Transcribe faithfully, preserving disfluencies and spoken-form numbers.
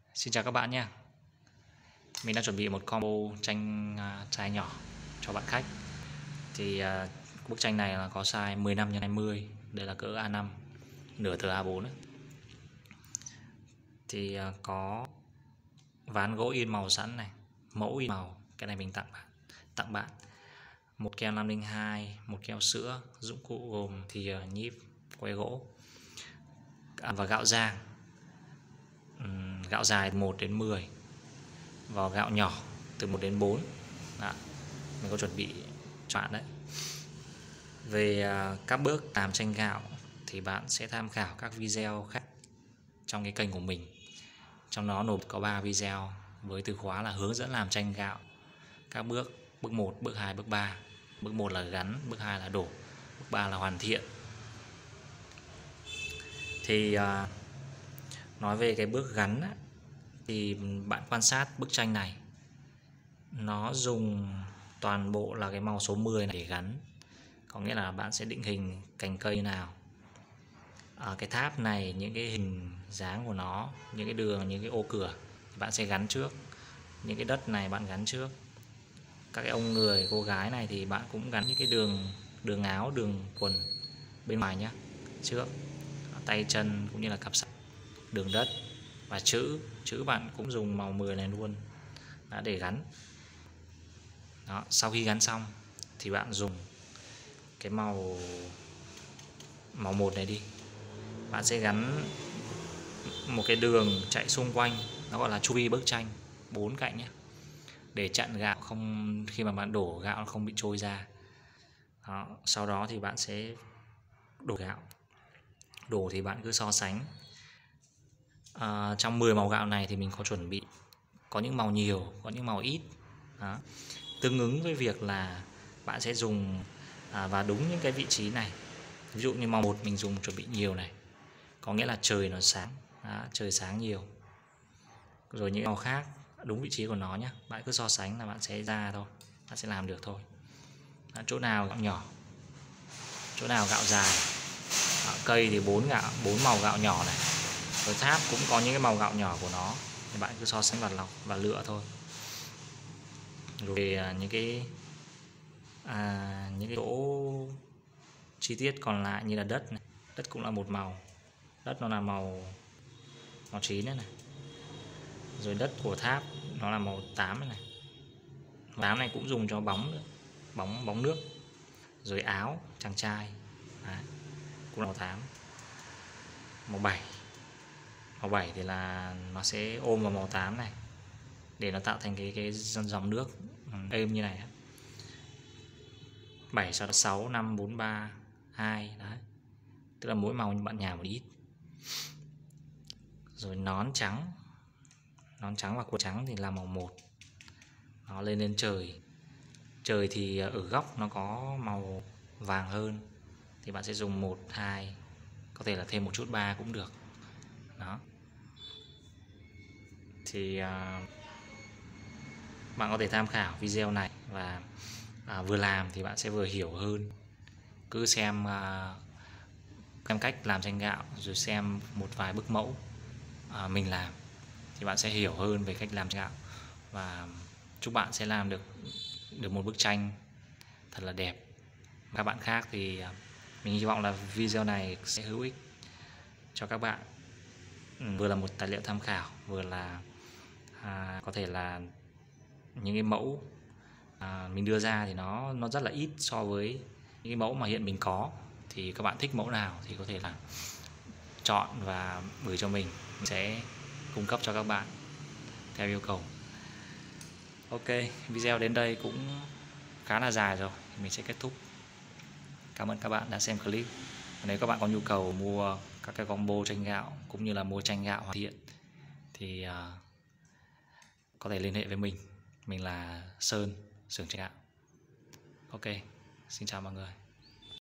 Xin chào các bạn nhé. Mình đang chuẩn bị một combo tranh uh, chai nhỏ cho bạn khách. Thì uh, bức tranh này là có size mười lăm nhân hai mươi, đây là cỡ A năm, nửa tờ A bốn ấy. Thì uh, có ván gỗ in màu sẵn này, mẫu in màu, cái này mình tặng bạn. Tặng bạn một keo năm không hai, một keo sữa, dụng cụ gồm thì uh, nhíp, que gỗ à, và gạo rang. Uhm, gạo dài một đến mười, và gạo nhỏ từ một đến bốn. Đó, mình có chuẩn bị cho bạn đấy. Về uh, các bước làm tranh gạo thì bạn sẽ tham khảo các video khác trong cái kênh của mình. Trong đó nộp có ba video với từ khóa là hướng dẫn làm tranh gạo. Các bước, bước một, bước hai, bước ba. Bước một là gắn, bước hai là đổ, bước ba là hoàn thiện. Thì uh, nói về cái bước gắn á, thì bạn quan sát bức tranh này, nó dùng toàn bộ là cái màu số mười này để gắn. Có nghĩa là bạn sẽ định hình cành cây như nào. Ở cái tháp này, những cái hình dáng của nó, những cái đường, những cái ô cửa thì bạn sẽ gắn trước. Những cái đất này bạn gắn trước. Các cái ông người, cô gái này thì bạn cũng gắn những cái đường đường áo, đường quần bên ngoài nhé, trước. Tay chân cũng như là cặp sách, đường đất và chữ. Chữ bạn cũng dùng màu mười này luôn đã để gắn. Đó, sau khi gắn xong thì bạn dùng cái màu màu một này đi. Bạn sẽ gắn một cái đường chạy xung quanh, nó gọi là chu vi bức tranh, bốn cạnh nhé, để chặn gạo không, khi mà bạn đổ gạo nó không bị trôi ra. Đó, sau đó thì bạn sẽ đổ gạo. Đổ thì bạn cứ so sánh. À, trong mười màu gạo này thì mình có chuẩn bị, có những màu nhiều, có những màu ít. Đó, tương ứng với việc là bạn sẽ dùng à, và đúng những cái vị trí này. Ví dụ như màu một mình dùng chuẩn bị nhiều này, có nghĩa là trời nó sáng. Đó, trời sáng nhiều. Rồi những màu khác đúng vị trí của nó nhé. Bạn cứ so sánh là bạn sẽ ra thôi, bạn sẽ làm được thôi. Đó, chỗ nào gạo nhỏ, chỗ nào gạo dài. Đó, cây thì bốn gạo, bốn màu gạo nhỏ này. Rồi tháp cũng có những cái màu gạo nhỏ của nó, thì bạn cứ so sánh và lọc và lựa thôi. Rồi à, những cái à, những cái chỗ chi tiết còn lại như là đất này. Đất cũng là một màu, đất nó là màu màu chín này, này. Rồi đất của tháp nó là màu tám này, này. Tám này cũng dùng cho bóng nữa. bóng bóng nước. Rồi áo chàng trai đấy, cũng là màu tám. Màu bảy, màu bảy thì là nó sẽ ôm vào màu tám này để nó tạo thành cái cái dòng nước êm như này. Bảy, sau đó sáu, năm, bốn, ba, hai đấy. Tức là mỗi màu bạn nhả một ít. Rồi nón trắng, nón trắng và quần trắng thì là màu một. Nó lên lên trời. Trời thì ở góc nó có màu vàng hơn, thì bạn sẽ dùng một, hai, có thể là thêm một chút ba cũng được. Đó. Thì à, bạn có thể tham khảo video này và à, vừa làm thì bạn sẽ vừa hiểu hơn. Cứ xem à, xem cách làm tranh gạo, rồi xem một vài bức mẫu à, mình làm thì bạn sẽ hiểu hơn về cách làm tranh gạo, và chúc bạn sẽ làm được được một bức tranh thật là đẹp. Các bạn khác thì mình hy vọng là video này sẽ hữu ích cho các bạn, vừa là một tài liệu tham khảo, vừa là à, có thể là những cái mẫu à, mình đưa ra thì nó nó rất là ít so với những cái mẫu mà hiện mình có. Thì các bạn thích mẫu nào thì có thể là chọn và gửi cho mình, mình sẽ cung cấp cho các bạn theo yêu cầu. Ok, video đến đây cũng khá là dài rồi, mình sẽ kết thúc. Cảm ơn các bạn đã xem clip. Nếu các bạn có nhu cầu mua các cái combo tranh gạo cũng như là mua tranh gạo hoàn thiện thì uh, có thể liên hệ với mình. Mình là Sơn, xưởng tranh gạo. Ok, xin chào mọi người.